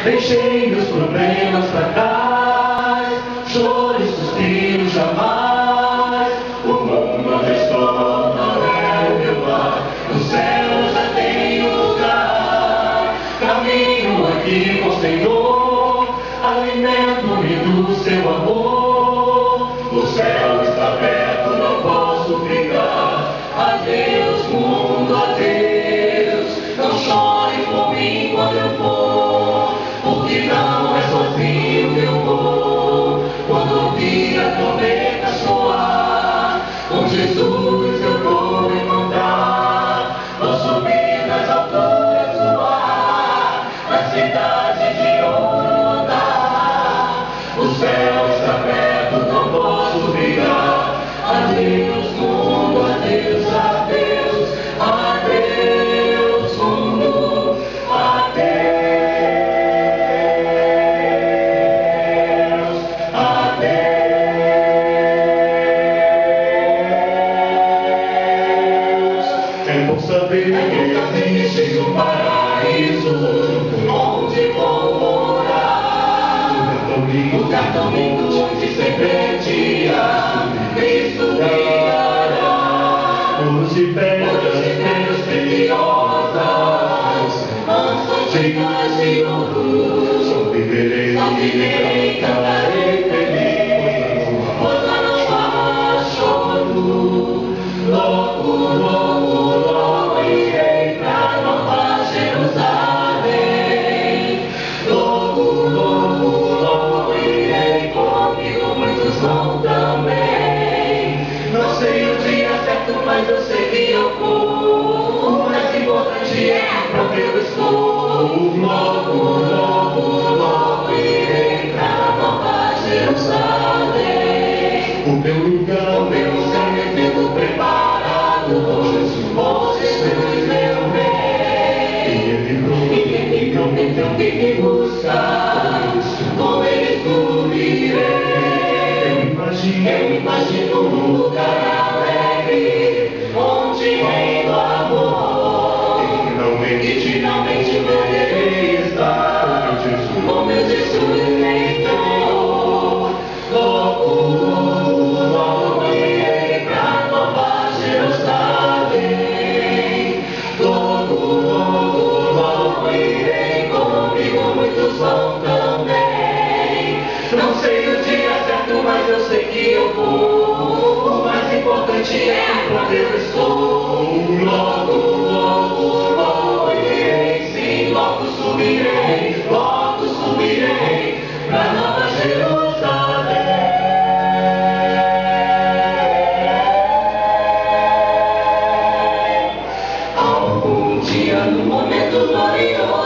Deixei meus problemas pra trás, choro e suspiro jamais. O mundo onde estou não é o meu lar, no céu já tenho lugar. Caminho aqui com o Senhor, alimento-me do seu amor. O céu está perto, não posso ficar. Adeus mundo, adeus, não chore por mim quando eu for, porque não é sozinho que eu vou. Quando ouvir a trombeta soar, com Jesus eu vou encontrar. Vou subir nas alturas do ar, na cidade de ouro andar. O céu está perto, não posso brigar. Adeus mundo, adeus, adeus, adeus mundo, adeus, adeus. É bom saber que existe um paraíso onde vou morar, lugar tão lindo onde sempre dia Cristo guiará. Os impérios preciosas, mansões cheias de ouro, só viverei, cantarei feliz, pois lá não há choro. Logo, logo, logo irei pra Nova Jerusalém. Logo, logo, logo irei, comigo muitos vão também. Não sei o dia certo, mas eu sei que eu vou. O mais importante é pra onde eu estou. Logo, logo, logo irei pra Nova Jerusalém. O meu lugar é tudo preparado por Jesus, meu rei. E ele prometeu que me buscar, com ele tudo irei. Eu imagino um lugar alegre, onde reina o amor. E finalmente poderei estar com meu Jesus Redentor. Logo, logo, logo irei pra Nova Jerusalém. Logo, logo, logo irei, comigo muitos vão também. Não sei o dia certo, mas eu sei que eu vou. O mais importante é pra onde eu estou. Logo, logo, logo irei, sim, logo subirei pra Nova Jerusalém. Algum dia no momento glorioso